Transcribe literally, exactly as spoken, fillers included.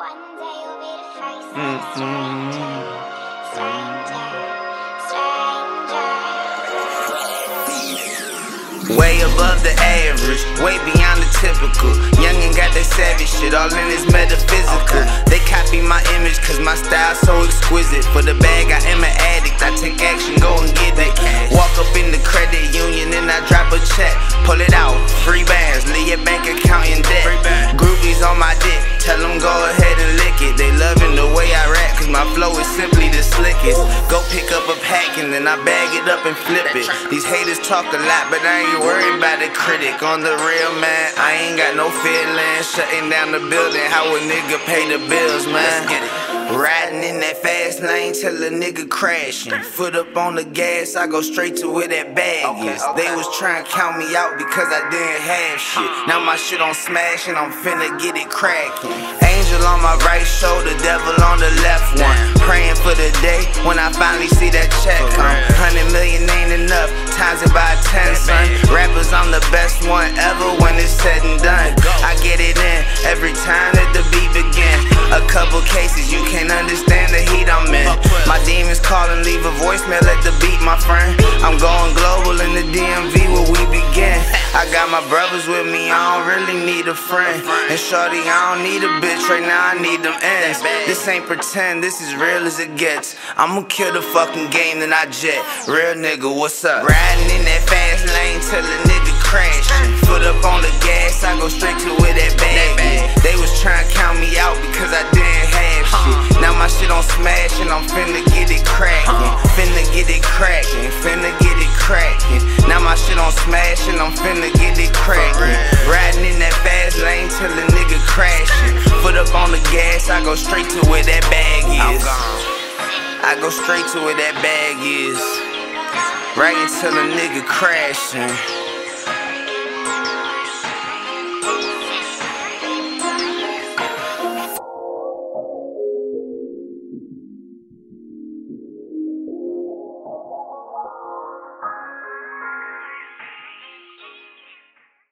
One day you'll be the face of a stranger, stranger, stranger. Way above the average, way beyond the typical. Youngin' got that savage shit, all in his metaphysical. They copy my image cause my style so exquisite. For the bag I am an addict, I take action, go and get it. Walk up in the credit union and I drop a check. Pull it out, free bands, leave your bank account in debt. Groupies on my dick, tell them go ahead and lick it. They loving the way I rap cause my flow is simply the slickest. Go pick up a pack and then I bag it up and flip it. These haters talk a lot but I ain't worried about the critic. On the real, man, I ain't got no feelings. Shutting down the building, how a nigga pay the bills, man. Riding in that fast lane till a nigga crashing. Foot up on the gas, I go straight to where that bag is. They was trying to count me out because I didn't have shit. Now my shit on smash and I'm finna get it cracking. Angel on my right shoulder, devil on the left one. Praying for the day when I finally see that check come. Hundred million ain't enough, times it by ten, son. Rappers, I'm the best one ever when it's said and done. I get it in every time that the beat begin. A couple cases you can't understand the heat I'm in. My demons call and leave a voicemail at the beat, my friend. I'm going global in the D M V where we begin. I got my brothers with me, I don't really need a friend. And shorty, I don't need a bitch right now, I need them ends. This ain't pretend, this is real as it gets. I'ma kill the fucking game, then I jet. Real nigga, what's up? Riding in that fast lane till a nigga crashing. Foot up on the gas, I go straight to where that bag is. They was trying to count me out because I didn't have shit. Now my shit on smash and I'm finna get it cracking. Finna get it cracking, finna get it cracking. Now my shit on smash and I'm finna get it cracking. Riding in that fast lane till a nigga crashing. Foot up on the gas, I go straight to where that bag is. I go straight to where that bag is. Right until a nigga crashing.